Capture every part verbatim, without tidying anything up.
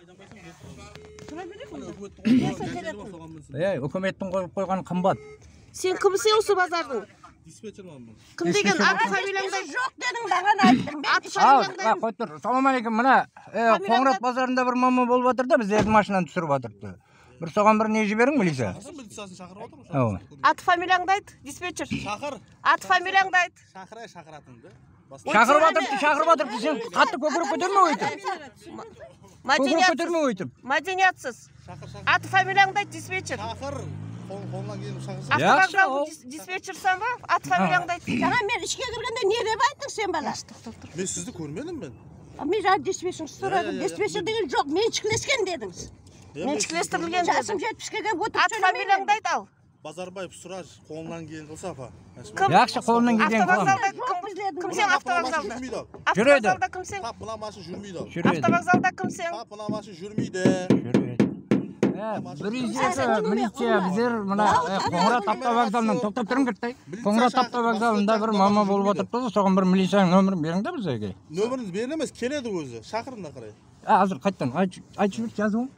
Ey, өкіметтің қойып қойған қымбат. Сен кімсің осы базардың? Диспетчермін. Кім деген аты фамилияңды жоқ дедің маған айттың. Аты фамилияңды. Ал, қой тұр. Ассалаумағалейкум. Мына Қоңырат базарында бір мама болып жатыр да, біздерді машинаны түсіріп жатырды. Бір соған бір не жіберің, милиция? Милициясын шақырып отырмын. Аты фамилияңды айт, диспетчер. Шақыр. Аты фамилияңды айт. Шақырай шақыратынды. Шақырып жатырды, шақырып жатырды. Сен қатты көкірек көтерме өйтіп. Көкірек көтерме өйтіп. Мәдениетсіз. Аты фамилияңды айт, диспетчер. Шақыр. Қолынан келіп шақырсың. Автовокзал диспетчерсің ба? Аты фамилияңды айт. Жаңа мен ішке кіргенде не деп айттың сен бала? Мен сізді көрмедім мен. Мен жаңа диспетчер сұрадым. Диспетчер деген жоқ, меншіктескен дедіңіз. Меншіктестірілген деді. Жасым жетпіске келіп отырып Аты фамилияңды айт ал. Базарбаев Сураж қолынан келген қылса апа. Жақсы, қолынан келген қылам. Кім сен автовокзалда? Жүреді. Автовокзалда кім сен? Тап мына машина жүрмейді. Автовокзалда кім сен? Тап мына машина жүрмейді. Жүреді. Бір үйдегі милиция біздер мына Қоңырат автовокзалынан тоқтап тұрың кірттай. Қоңырат автовокзалында бір мама болып отырды, соған бір милицияның нөмірін беріңдер бізге. Нөміріңіз берін емес, келеді өзі. Шақырына қарай. Азыр қайттан айтып жібер, жазуым.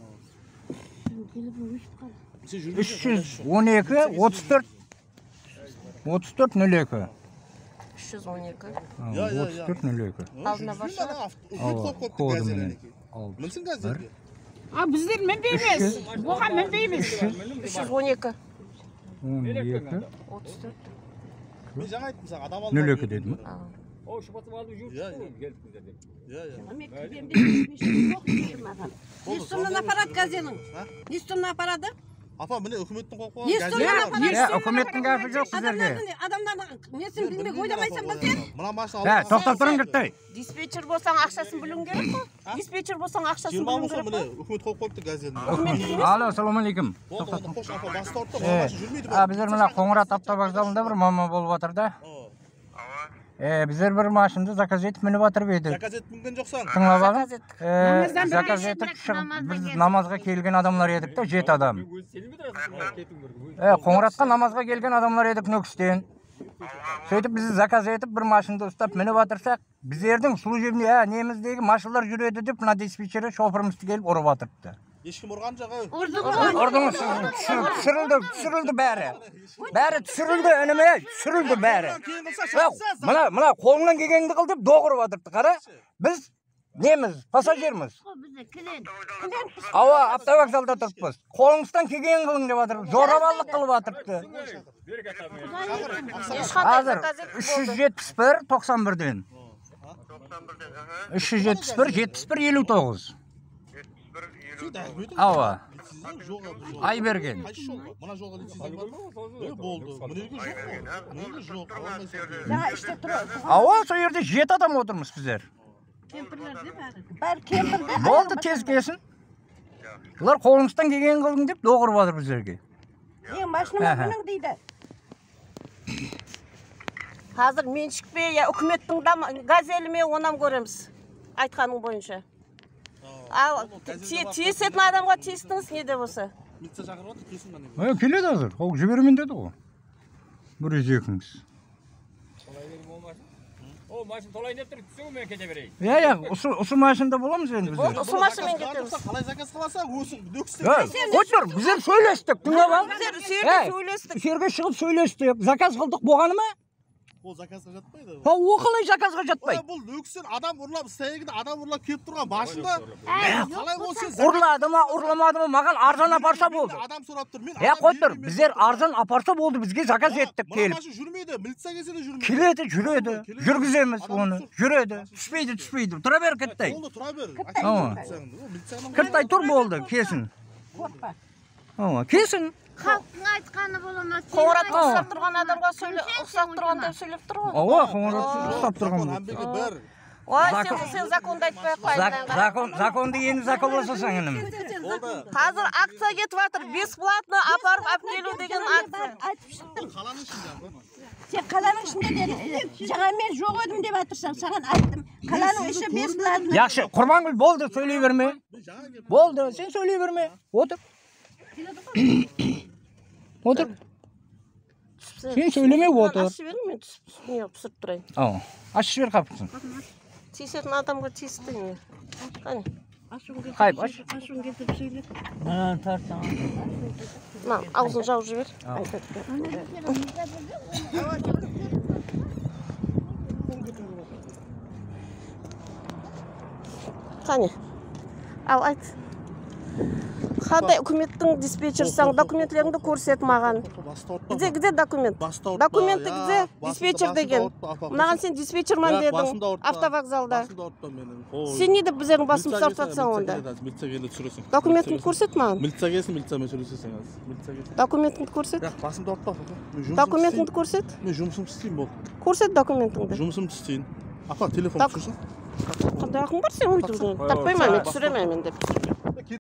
үш жүз он екі отыз төрт отыз төрт нөл екі. үш жүз он екі. отыз төрт нөл екі. Алдына башы. Мінсің газетке? А біздер мінбейміз. Оған мінбейміз. үш жүз он екі. он екі. отыз төрт. Мен жаңа айттым саған, адам алып. нөл екі дедім. О, шұбатып алып жүріп келіп біздерден. Иә, иә. Не стомнан аппарат газелің? Не стомнан аппараты? Апа, міне үкіметтің қол қойған Не стомнан аппарат? Үкіметтің қапы жоқ біздерге. Адамдардың несін білмек ойламайсың ба сен? Мына машина Ә, тоқтап тұрың кірттай. Диспетчер болсаң ақшасын білуің керек қой. Диспетчер болсаң ақшасын жиырма білуің мың сом керек міне қой. үкімет қол қойыпты газетін. Ало, ассалаумағалейкум. Болды, оны қош апа басты ұртты, мына машина жүрмейді. А, біздер мына Қоңырат автовокзалында бір мама болып жатыр да. Е, біздер бір машинды заказ етіп мініп жатырып едік. Заказ етіп мінген жоқсың. Тыңлап алың. Заказ етіп шығып біз намазға келген адамлар едік та, жеті адам. Е, Қоңыратқа намазға келген адамлар едік Нөкістен. Сөйтіп біз заказ етіп бір машинды ұстап мініп жатырсақ, біздердің служебный неміздегі машиналар жүреді деп, мына диспетчері шоферімізді келіп ұрып жатырды. Ешкім ұрған жоқ. Ұрдыңыз, түсірілді, түсірілді бәрі. Бәрі түсірілді, ініме, түсірілді бәрі. Мына, мына қолыңнан келгенді қыл деп доғырып жатырды, қара. Біз неміз, пассажирміз. Ауа, автовокзалда тұрыппыз. Қолыңыздан келген қылың деп жатыр, зорабалық қылып жатырды. Азыр үш жүз жетпіс бір тоқсан бірден. үш жүз жетпіс бір жетпіс бір елу тоғыз. Ауа. Ай берген. Мына жолға лицензия бар ма? Болды. Мүнеге жоқ қой. Мүнеге жоқ. Жаңа іште тұр. Ауа, сол жерде жеті адам отырмыз біздер. Кемпірлерде бәрі. Бәрі кемпірде. Болды, тез келсін. Бұлар қолыңыздан келген қылың деп доғырып жатыр біздерге. Ең машинама мінің дейді. Қазір меншік пе, үкіметтің газелі ме, онан көреміз. Айтқаның бойынша. Ал, тиісетін адамға тиістіңіз не де болса? Милиция шақырып отыр, келсін ғана. Ой, келеді азыр. Ол жіберемен деді ғой. Бір өзекіңіз. О, машина толайын деп тұр, түсіңі мен кете берейін. Иә, иә, осы машинада боламыз енді біздер. Осы машинамен кетеміз. Қалай заказ қыласаң, өсің Нөкістен. Отыр, біздер сөйлестік, тыңдап ал. Біздер сөйлестік. Жерге шығып сөйлестік. Заказ қылдық болғаны ма? Ол заказға жатпайды. О, қалай заказға жатпайды? Бұл Нөкістен адам ұрлап, стаягida адам ұрлап келіп тұрған машина. Қалай ол сен Ұрлады ма, ұрламады ма, маған арзан апарса болды. Адам сұрап тұр. Мен Е, қойдыр, біздер арзан апарса болды, бізге заказ еттік келіп. Машина жүрмейді, милиция келсе де жүрмейді. Келеді, жүреді. Жүргіземіз оны. Жүреді. Түспейді, түспейді. Тұра бер, кіттай. Болды, тұра бер. Кіттай тұр болды, кесін. Қорқпа. Кесін. Халықтың айтқаны бола ма? Қоңыратты ұқсап тұрған адамға ұқсап тұрған деп сөйлеп тұр ғой. Ооа, Қоңыратты ұқсап тұрған бұл. Ой, сен законды айтпай қойдың. Законды енді законласасың інім. Қазір акция кетіп жатыр. Бесплатно апарып әпкелу деген акция. Қаланың ішінде. Сен қаланың ішінде дедің. Жаңа мен жоқ едім деп жатырсың, саған айттым. Қаланың іші бесплатно. Жақсы, Құрмангүл болды, сөйлей берме. Болды, сен сөйлей берме. Отыр. Отыр. Сен сөйлеме, отыр. Ашып берің, мен түсіріп тұрайын. Ашып жібер қапысын. Тиісетін адамға тиісті не? Қане. Қайып, аш. Ашуын кетіп сөйлеп. Мына аузын жауып жібер. Қане, ал айт. Қандай үкіметтің диспетчерсің, документлеріңді көрсет маған. Где, где документ? Документі где? Диспетчер деген. Мынаған сен диспетчерман дедің автовокзалда. Сен не деп біздердің басымызды ауыртып жатсың онда? Документіңді көрсет маған. Милиция келсін, милициямен сөйлесесің аз. Документіңді көрсет. Басымды ауыртпа. Документіңді көрсет. Мен жұмысымды істеймін болды. Көрсет документіңді. Жұмысымды істейін. Апа, телефон түсірсің. Қандай ақың бар сен оны таппаймын, мен түсіремін мен деп.